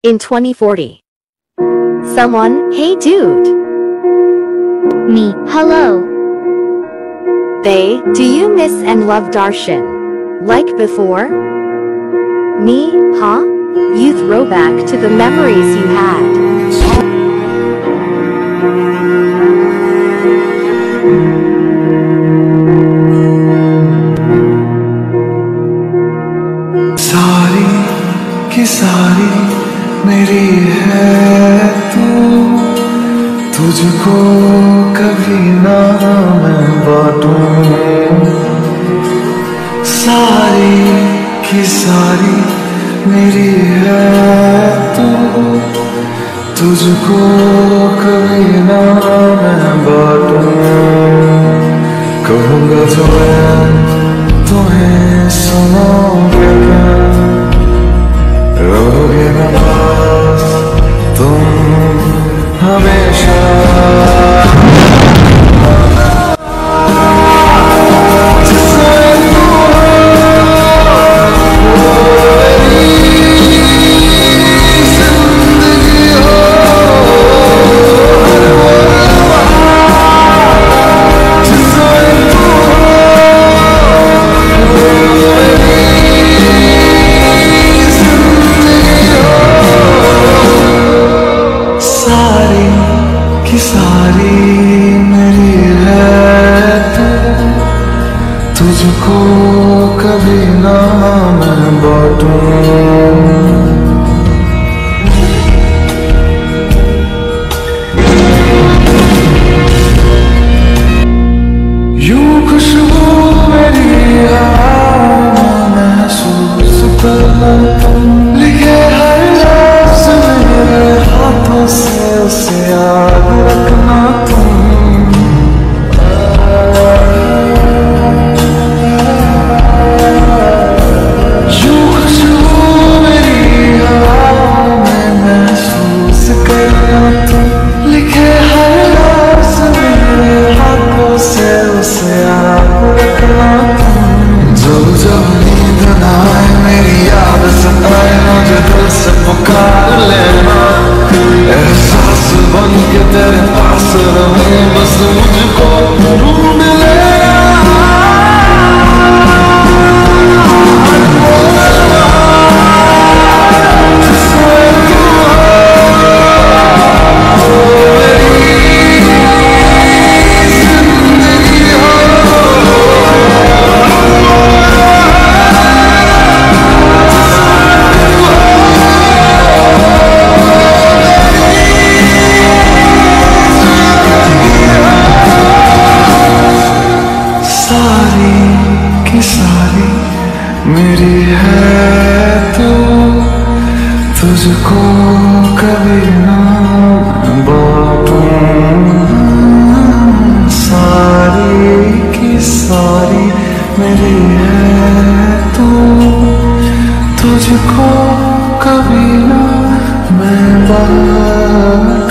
in 2040. Someone, hey dude. Me, hello. They, do you miss and love Darshan? Like before? Me, huh? You throwback to the memories you had. सारी की सारी मेरी है तू, तुझको कभी ना मैं बांटूं। सारी की सारी मेरी है तू, तुझको कभी ना मैं बांटूं। कहूँगा जो मैं तुम्हें सुनाऊंगा क्या, रहोगे मेरे पास तुम हमेशा। सारी मेरी है तू, तुझको कभी ना मैं बांटूं। यूं खुशबू मेरी महसूस कर, लिखे हर लफ्ज़ मेरे हाथों से उसे याद रखना तुम। यूं खुशबू मेरी हवाओं में महसूस करना तुम, लिखे हर लफ्ज़ मेरे हाथों से उसे याद रखना तुम। जब जब नींद न आए मेरी याद सताए, मुझे दिल से पुकार लेना, एहसास बन के तेरे पास रहूं, बस मुझको ढूंढ लेना। सारी मेरी है तू, तुझको कभी ना बांटूं। सारी की सारी मेरी है तू, तुझको कभी ना मैं बांटूं।